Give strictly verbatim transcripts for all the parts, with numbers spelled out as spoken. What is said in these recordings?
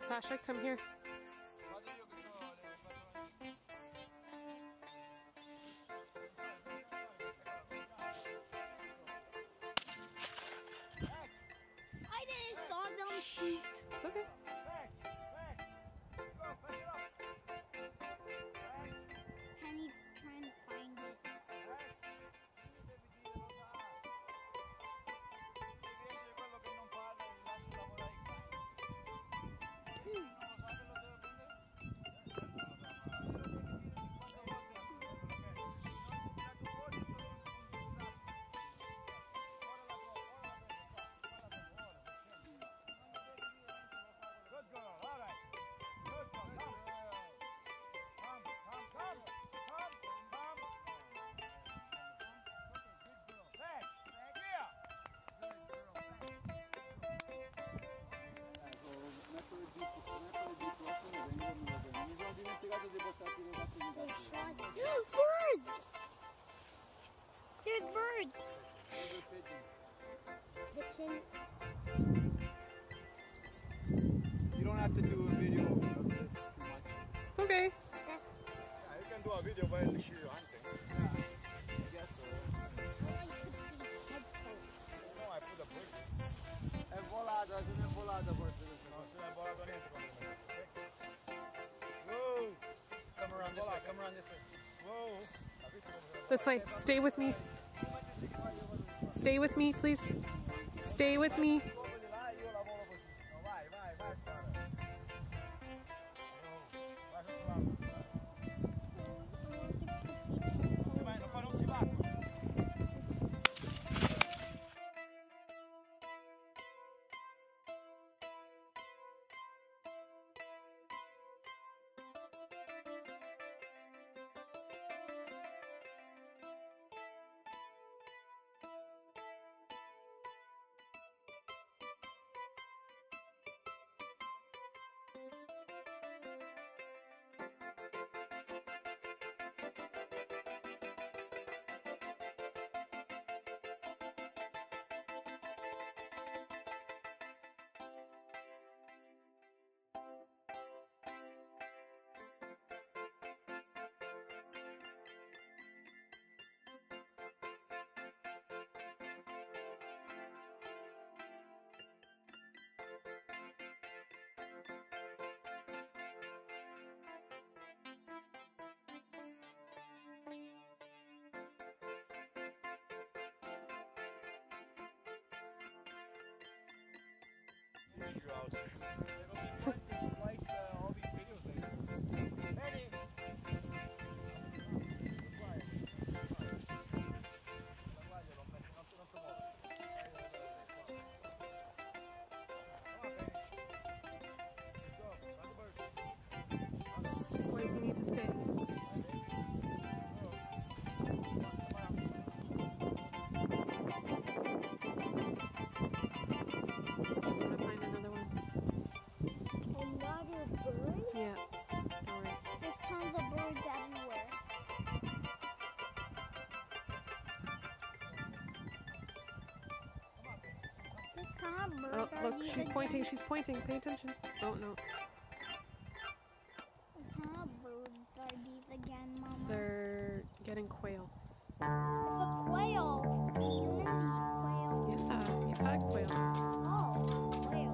Sasha, come here. I didn't saw them shoot. It's okay. Penny's trying to find it. Birds! There's birds! Pigeon. You don't have to do a video of this too much. It's okay. Yeah, you can do a video while the sheep hunting. Yeah, I guess so. No, I put a bird. È volata, se non è volata forse. No, se non è volata niente quando lo metti. Whoa! Come around this way, come around this way. Whoa! This way. Stay with me. Stay with me, please. Stay with me. Where does he need to stay? Yeah, don't worry. There's tons of birds everywhere. What kind of birds Oh, are look, these she's again? pointing, she's pointing. Pay attention. Oh, no. What kind of birds are these again, Mama? They're getting quail. It's a quail. We humans eat quail. Yeah, you've had quail. Oh, quail.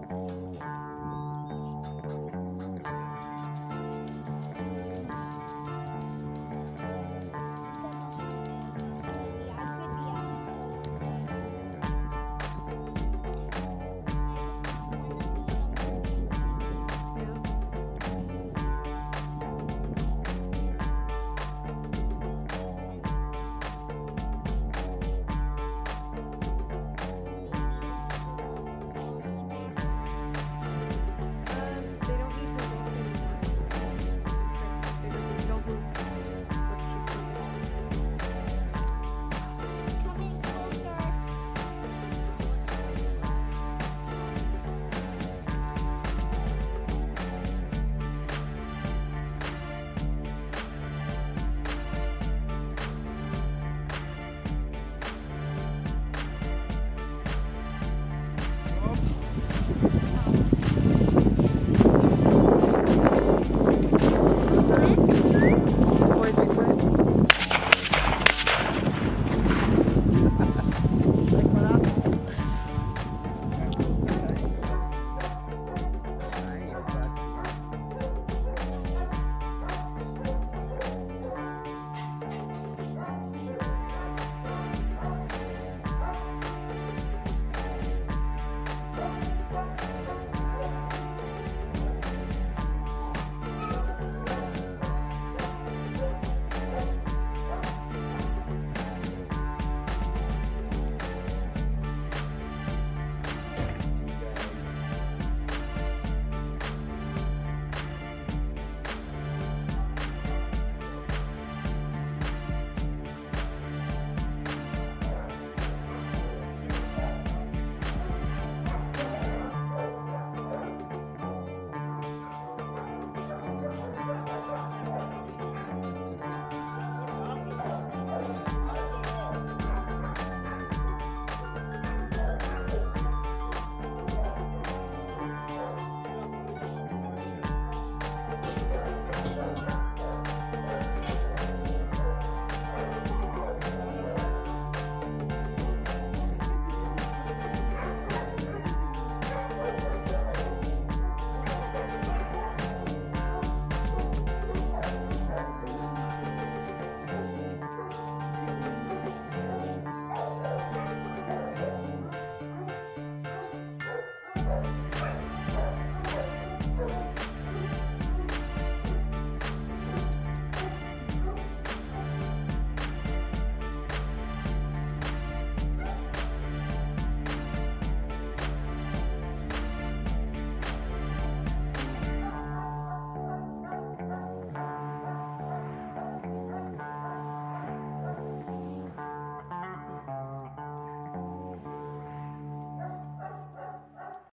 Bye.